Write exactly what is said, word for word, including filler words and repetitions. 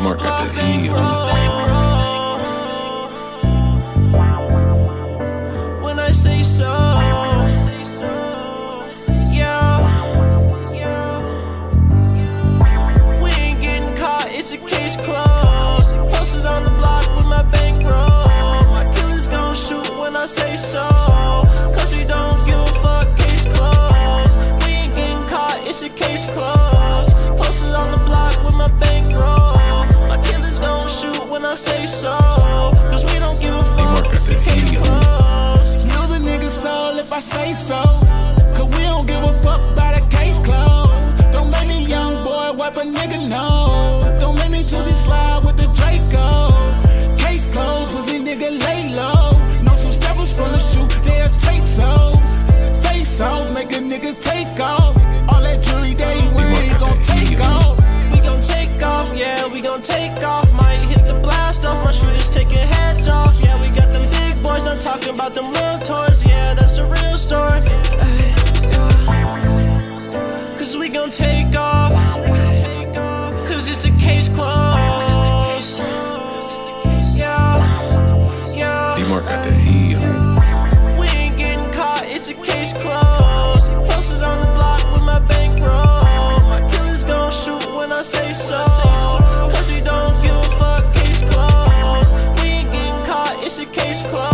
D-Mark got the heat. When I say so, yeah, we ain't getting caught, it's a case closed. Posted on the block with my bankroll. My killers gon' shoot when I say so, cause we don't give a fuck, case closed. We ain't getting caught, it's a case closed. Posted on the block with my bankroll. My killers gon' shoot when I say so, cause we don't give a fuck, it's a case closed. Use a nigga's soul if I say so, cause we don't give a fuck about a case closed. Don't make me young boy wipe a nigga no. Don't make me Tuesday slide with the Draco. Case closed, pussy nigga lay low. Know some steppers from the shoot, they'll take souls. Face off, make a nigga take off. All that jewelry that he wearing, he gon' take off. We gon' take off, yeah, we gon' take off. Might hit the blast off, my shooters taking heads off. Yeah, we got them big boys, I'm talking about them little toys. Yeah, that's a real story. Cause we gon' take off, cause it's a case closed. Yeah, yeah. D-Mark got the heat. We ain't getting caught, it's a case closed. Posted on the block with my bankroll. My killers gon' shoot when I say so, cause we don't give a fuck, case closed. We ain't getting caught, it's a case closed.